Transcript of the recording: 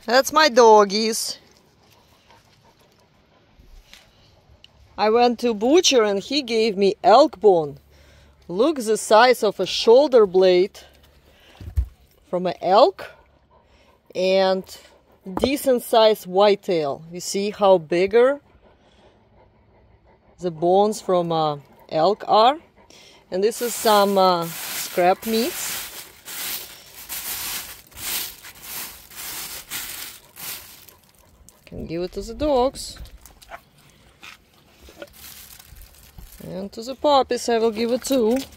That's my doggies. I went to butcher and he gave me elk bone. Look the size of a shoulder blade from an elk and decent sized whitetail. You see how bigger the bones from elk are. And this is some scrap meats. Can give it to the dogs. And to the puppies I will give it too.